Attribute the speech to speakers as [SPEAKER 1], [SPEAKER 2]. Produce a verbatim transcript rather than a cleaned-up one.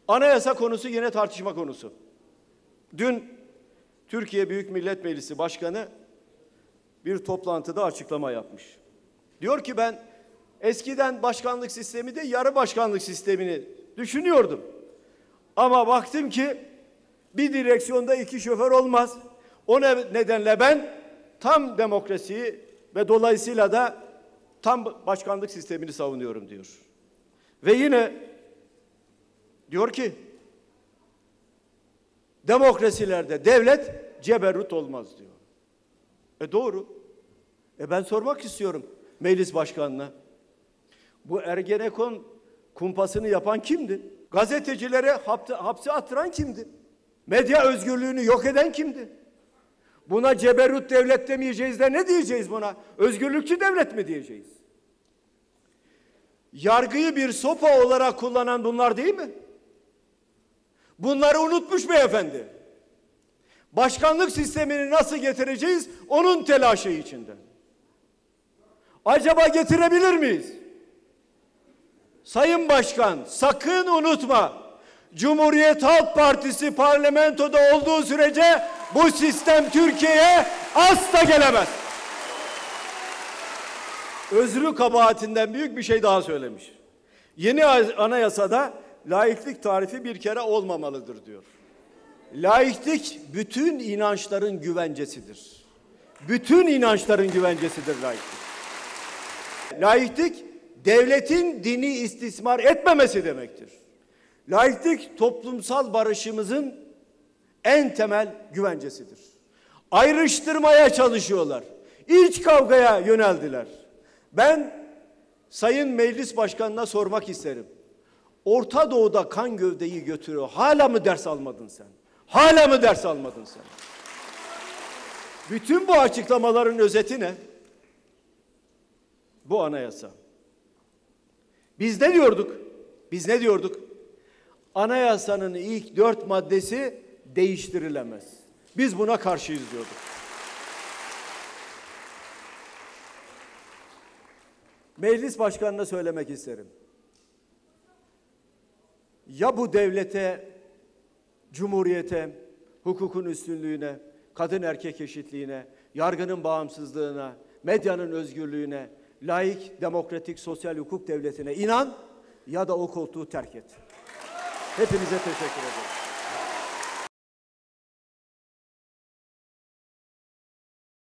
[SPEAKER 1] Anayasa konusu yine tartışma konusu. Dün Türkiye Büyük Millet Meclisi Başkanı bir toplantıda açıklama yapmış. Diyor ki ben eskiden başkanlık sistemi de yarı başkanlık sistemini düşünüyordum. Ama baktım ki bir direksiyonda iki şoför olmaz. O nedenle ben tam demokrasiyi ve dolayısıyla da tam başkanlık sistemini savunuyorum diyor. Ve yine diyor ki demokrasilerde devlet ceberrut olmaz diyor. E doğru. E ben sormak istiyorum meclis başkanına. Bu Ergenekon kumpasını yapan kimdi? Gazetecilere hapse, hapse attıran kimdi? Medya özgürlüğünü yok eden kimdi? Buna ceberrut devlet demeyeceğiz de ne diyeceğiz buna? Özgürlükçü devlet mi diyeceğiz? Yargıyı bir sopa olarak kullanan bunlar değil mi? Bunları unutmuş beyefendi. Başkanlık sistemini nasıl getireceğiz? Onun telaşı içinde. Acaba getirebilir miyiz? Sayın Başkan, sakın unutma. Cumhuriyet Halk Partisi parlamentoda olduğu sürece bu sistem Türkiye'ye asla gelemez. Özrü kabahatinden büyük bir şey daha söylemiş. Yeni anayasada laiklik tarifi bir kere olmamalıdır diyor. Laiklik bütün inançların güvencesidir. Bütün inançların güvencesidir laiklik. Laiklik devletin dini istismar etmemesi demektir. Laiklik toplumsal barışımızın en temel güvencesidir. Ayrıştırmaya çalışıyorlar. İç kavgaya yöneldiler. Ben Sayın Meclis Başkanı'na sormak isterim. Orta Doğu'da kan gövdeyi götürüyor. Hala mı ders almadın sen? Hala mı ders almadın sen? Bütün bu açıklamaların özeti ne? Bu anayasa. Biz ne diyorduk? Biz ne diyorduk? Anayasanın ilk dört maddesi değiştirilemez. Biz buna karşıyız diyorduk. Meclis Başkanı'na söylemek isterim. Ya bu devlete, cumhuriyete, hukukun üstünlüğüne, kadın erkek eşitliğine, yargının bağımsızlığına, medyanın özgürlüğüne, laik, demokratik, sosyal hukuk devletine inan ya da o koltuğu terk et. Hepinize teşekkür ederim.